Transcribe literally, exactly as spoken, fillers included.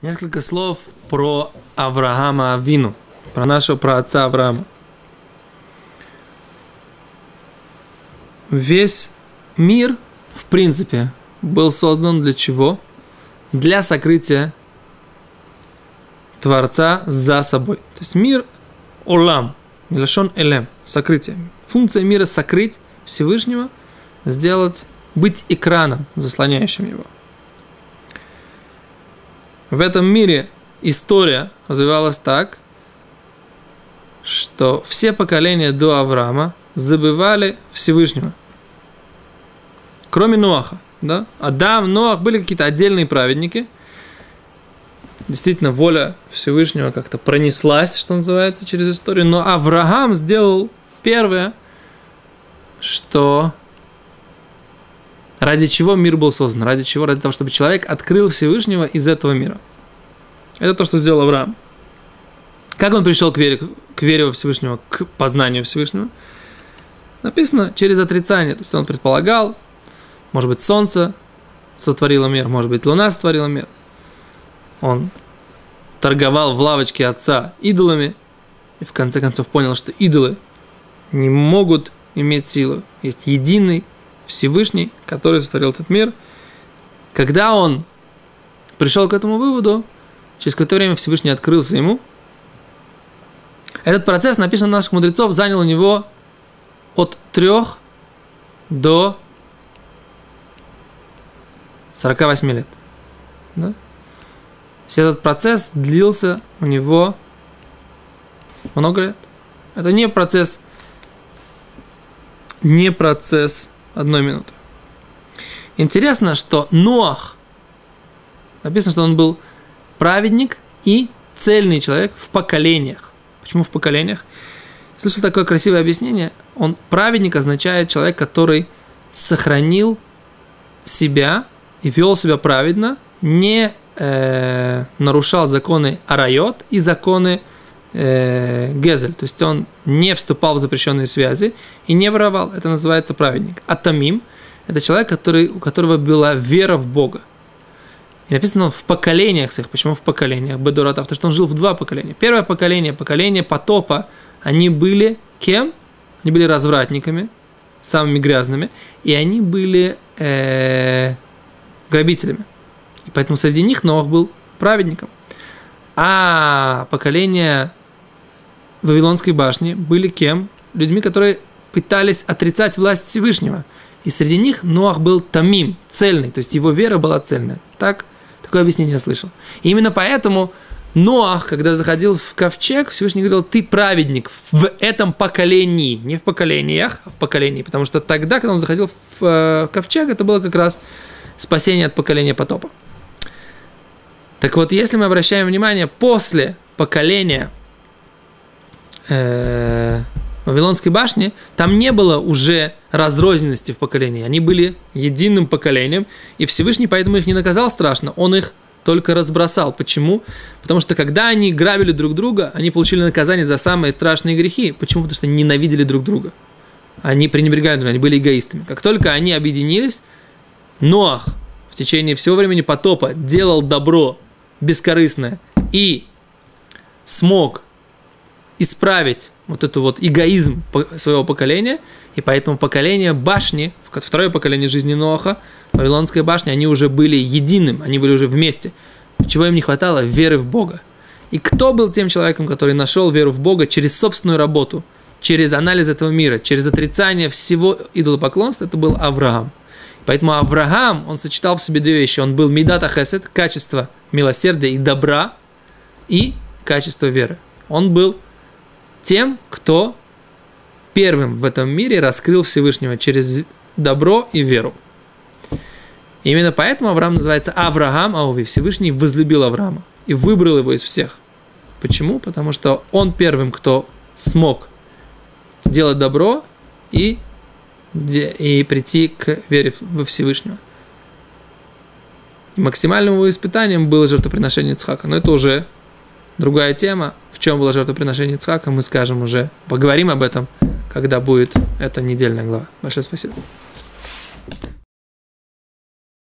Несколько слов про Авраама Авину, про нашего праотца Авраама. Весь мир, в принципе, был создан для чего? Для сокрытия Творца за собой. То есть мир олам, милашон элем, сокрытие. Функция мира сокрыть Всевышнего, сделать, быть экраном, заслоняющим его. В этом мире история развивалась так, что все поколения до Авраама забывали Всевышнего. Кроме Ноаха. Да? Адам, Ноах были какие-то отдельные праведники. Действительно, воля Всевышнего как-то пронеслась, что называется, через историю. Но Авраам сделал первое, что... Ради чего мир был создан? Ради чего? Ради того, чтобы человек открыл Всевышнего из этого мира. Это то, что сделал Авраам. Как он пришел к вере, к вере во Всевышнего, к познанию Всевышнего? Написано через отрицание. То есть он предполагал, может быть, солнце сотворило мир, может быть, луна сотворила мир. Он торговал в лавочке отца идолами и в конце концов понял, что идолы не могут иметь силу. Есть единый Всевышний, который сотворил этот мир. Когда он пришел к этому выводу, через какое-то время Всевышний открылся ему. Этот процесс, написан у наших мудрецов, занял у него от трех до сорока восьми лет. Да? Этот процесс длился у него много лет. Это не процесс, не процесс одной минуты. Интересно, что Ноах, написано, что он был праведник и цельный человек в поколениях. Почему в поколениях? Слышал такое красивое объяснение. Он праведник означает человек, который сохранил себя и вел себя праведно, не э, нарушал законы арайот и законы э, гезель. То есть он не вступал в запрещенные связи и не воровал. Это называется праведник. А тамим – это человек, который, у которого была вера в Бога. И написано в поколениях своих. Почему в поколениях? Бедуратав, потому что он жил в два поколения. Первое поколение, поколение потопа, они были кем? Они были развратниками, самыми грязными, и они были э, грабителями. И поэтому среди них Ноах был праведником. А поколение Вавилонской башни были кем? Людьми, которые пытались отрицать власть Всевышнего. И среди них Ноах был тамим, цельный, то есть его вера была цельная. Так, такое объяснение я слышал. И именно поэтому Ноах, когда заходил в ковчег, Всевышний говорил: ты праведник в этом поколении, не в поколениях, а в поколении. Потому что тогда, когда он заходил в ковчег, это было как раз спасение от поколения потопа. Так вот, если мы обращаем внимание, после поколения э, Вавилонской башни, там не было уже разрозненности в поколении. Они были единым поколением, и Всевышний поэтому их не наказал страшно, он их только разбросал. Почему? Потому что когда они грабили друг друга, они получили наказание за самые страшные грехи. Почему? Потому что они ненавидели друг друга. Они пренебрегали друг другом, они были эгоистами. Как только они объединились, Ноах в течение всего времени потопа делал добро бескорыстное и смог исправить вот эту вот эгоизм своего поколения, и поэтому поколение башни, второе поколение жизни Ноаха, Вавилонская башня, они уже были единым, они были уже вместе. Чего им не хватало? Веры в Бога. И кто был тем человеком, который нашел веру в Бога через собственную работу, через анализ этого мира, через отрицание всего идолопоклонства? Это был Авраам. Поэтому Авраам, он сочетал в себе две вещи. Он был мидат а-хесед, качество милосердия и добра, и качество веры. Он был тем, кто первым в этом мире раскрыл Всевышнего через добро и веру. И именно поэтому Авраам называется Авраам Ауви. Всевышний возлюбил Авраама и выбрал его из всех. Почему? Потому что он первым, кто смог делать добро и, и прийти к вере во Всевышнего. И максимальным его испытанием было жертвоприношение Ицхака. Но это уже другая тема. В чем было жертвоприношение Ицхака, мы скажем уже, поговорим об этом, когда будет эта недельная глава. Большое спасибо.